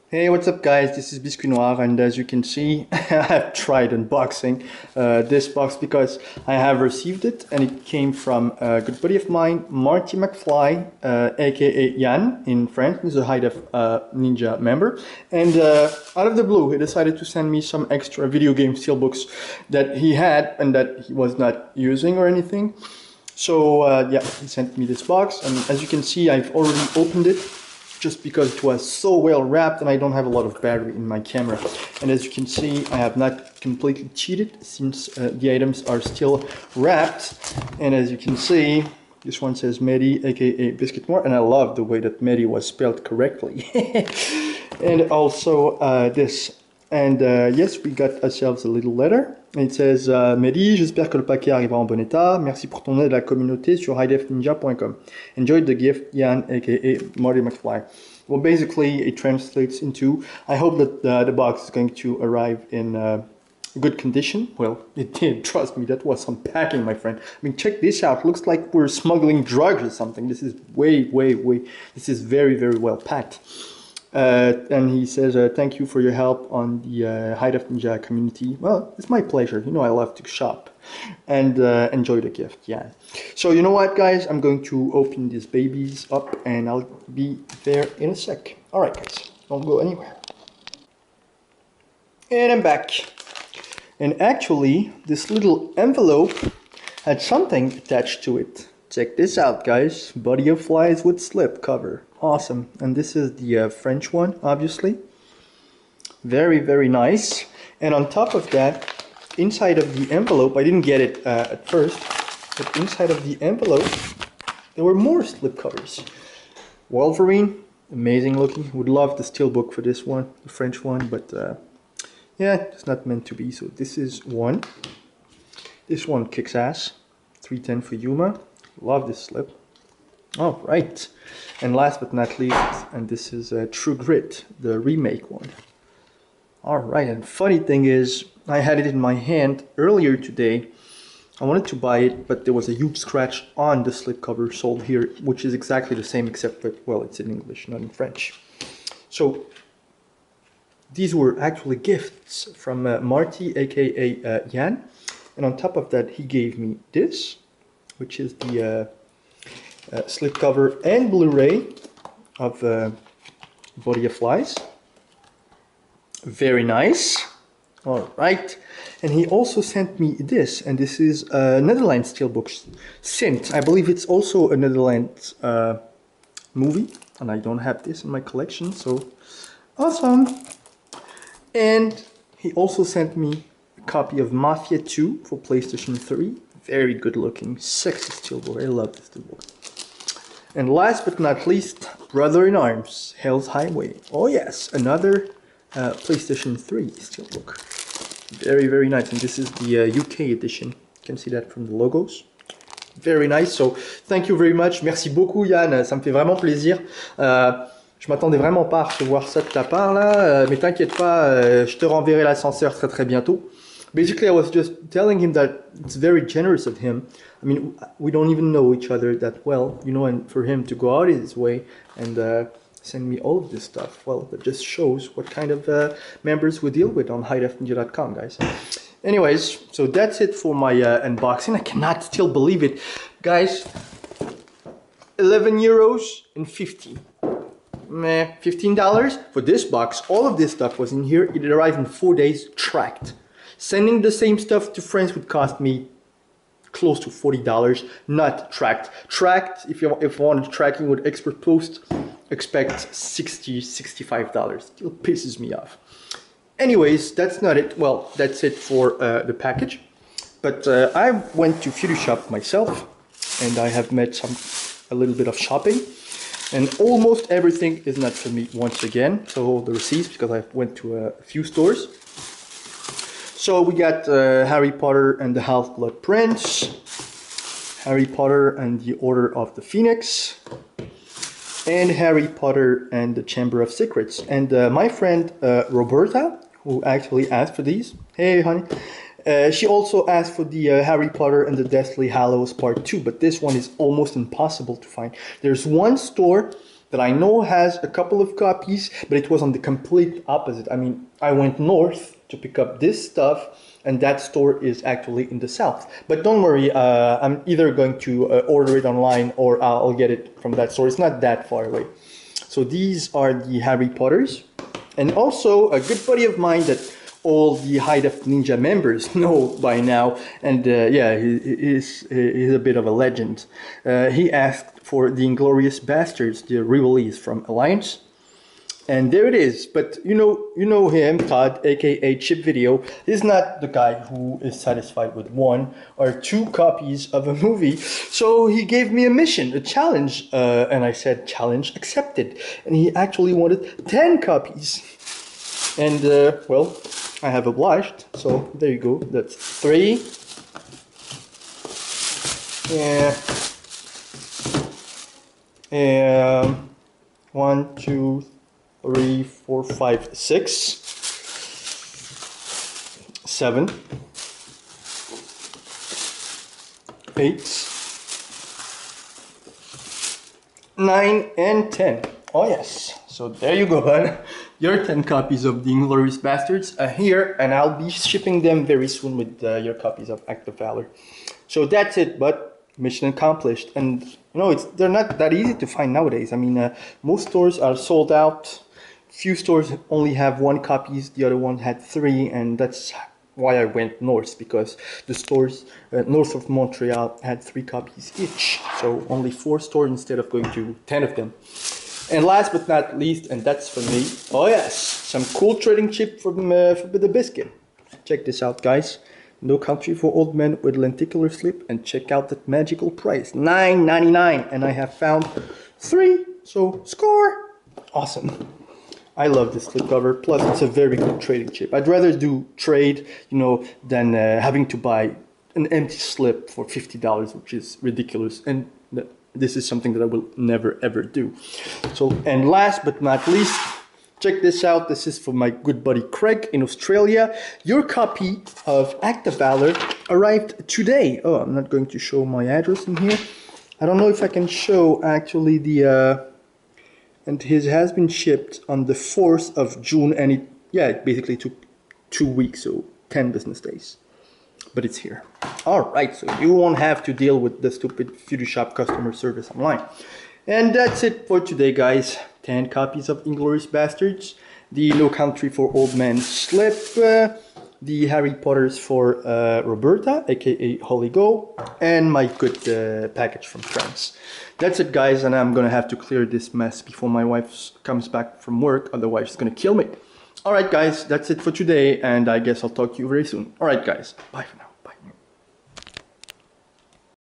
Hey, what's up guys? This is Biscuit Noir, and as you can see, I've tried unboxing this box because I have received it, and it came from a good buddy of mine, Marty McFly, aka Yann in France. He's a hidef ninja member, and out of the blue he decided to send me some extra video game steelbooks that he had and that he was not using or anything. So yeah, he sent me this box, and as you can see, I've already opened it just because it was so well wrapped and I don't have a lot of battery in my camera. And as you can see, I have not completely cheated since the items are still wrapped. And as you can see, this one says Mehdi, aka Biscuit Noir, and I love the way that Mehdi was spelled correctly. And also this. And yes, we got ourselves a little letter. It says, Mehdi, j'espère que le paquet arrivera en bon état. Merci pour ton aide à la communauté sur hidefninja.com. Enjoy the gift, Yann, aka Marty McFly. Well, basically, it translates into, I hope that the box is going to arrive in good condition. Well, it did, trust me, that was some packing, my friend. I mean, check this out. Looks like we're smuggling drugs or something. This is this is very, very well packed. And he says, thank you for your help on the hidef ninja community. Well, it's my pleasure. You know, I love to shop and enjoy the gift. Yeah. So you know what, guys? I'm going to open these babies up and I'll be there in a sec. All right, guys, don't go anywhere. And I'm back. And actually, this little envelope had something attached to it. Check this out, guys. Body of Flies with slip cover. Awesome. And this is the French one, obviously. Very, very nice. And on top of that, inside of the envelope, I didn't get it at first, but inside of the envelope, there were more slip covers. Wolverine, amazing looking. Would love the steelbook for this one, the French one, but yeah, it's not meant to be. So this is one. This one kicks ass. 310 for Yuma. Love this slip. All right, and last but not least, and this is True Grit, the remake one. All right, and funny thing is, I had it in my hand earlier today. I wanted to buy it, but there was a huge scratch on the slipcover sold here, which is exactly the same, except that, well, it's in English, not in French. So these were actually gifts from Marty, aka Yann, and on top of that, he gave me this, which is the slipcover and Blu-ray of Body of Flies. Very nice. All right. And he also sent me this, and this is a Netherlands steelbook, Sint. I believe it's also a Netherlands movie, and I don't have this in my collection, so awesome. And he also sent me a copy of Mafia 2 for PlayStation 3. Very good looking, sexy steelbook. I love this steelbook. And last but not least, Brother in Arms, Hell's Highway. Oh yes, another PlayStation 3 steelbook. Very, very nice. And this is the UK edition. You can see that from the logos. Very nice. So, thank you very much. Merci beaucoup, Yann. Ça me fait vraiment plaisir. Je m'attendais vraiment pas à recevoir ça de ta part, là. Mais t'inquiète pas, je te renverrai l'ascenseur très très bientôt. Basically, I was just telling him that it's very generous of him. I mean, we don't even know each other that well, you know, and for him to go out his way and send me all of this stuff, well, that just shows what kind of members we deal with on hidefninja.com, guys. Anyways, so that's it for my unboxing. I cannot still believe it. Guys, 11 euros and 50. Meh, $15 for this box. All of this stuff was in here. It arrived in 4 days, tracked. Sending the same stuff to friends would cost me close to $40, not tracked. Tracked, if you wanted tracking with expert post, expect $60, $65. Still pisses me off. Anyways, that's not it. Well, that's it for the package. But I went to Future Shop myself, and I have made a little bit of shopping. And almost everything is not for me once again. So the receipts, because I went to a few stores. So we got Harry Potter and the Half-Blood Prince, Harry Potter and the Order of the Phoenix, and Harry Potter and the Chamber of Secrets. And my friend Roberta, who actually asked for these, hey honey, she also asked for the Harry Potter and the Deathly Hallows Part 2, but this one is almost impossible to find. There's one store that I know has a couple of copies, but it was on the complete opposite. I mean, I went north to pick up this stuff, and that store is actually in the south. But don't worry, I'm either going to order it online or I'll get it from that store. It's not that far away. So these are the Harry Potters. And also a good buddy of mine that all the hidef Ninja members know by now. And yeah, he's a bit of a legend. He asked for the Inglorious Bastards, the re-release from Alliance. And there it is. But you know him, Todd, aka Chip Video. He's not the guy who is satisfied with 1 or 2 copies of a movie. So he gave me a mission, a challenge, and I said challenge accepted. And he actually wanted 10 copies. And well, I have obliged. So there you go. That's 3. Yeah. 1, 2, 3, 4, 5, 6, 7, 8, 9, and 10. Oh yes. So there you go, bud. Your 10 copies of the Inglorious Bastards are here, and I'll be shipping them very soon with your copies of Act of Valor. So that's it, but mission accomplished. And you know, they're not that easy to find nowadays. I mean, most stores are sold out. Few stores only have 1 copies, the other one had 3, and that's why I went north, because the stores north of Montreal had 3 copies each. So only 4 stores instead of going to 10 of them. And last but not least, and that's for me, oh yes, some cool trading chip from the biscuit. Check this out, guys. No Country for Old Men with lenticular slip, and check out that magical price, $9.99, and I have found 3, so score! Awesome. I love this slipcover, plus it's a very good trading chip. I'd rather do trade, you know, than having to buy an empty slip for $50, which is ridiculous, and this is something that I will never ever do. So, and last but not least, check this out. This is for my good buddy Craig in Australia. Your copy of Act of Valor arrived today. Oh, I'm not going to show my address in here. I don't know if I can show actually the... and his has been shipped on the 4th of June, and it basically took 2 weeks, so 10 business days. But it's here. Alright, so you won't have to deal with the stupid Photoshop customer service online. And that's it for today, guys. 10 copies of Inglorious Bastards, the No Country for Old Men slip, the Harry Potters for Roberta, aka Holy Go, and my good package from France. That's it, guys, and I'm gonna have to clear this mess before my wife comes back from work, otherwise she's gonna kill me. Alright, guys, that's it for today, and I guess I'll talk to you very soon. Alright, guys, bye for now.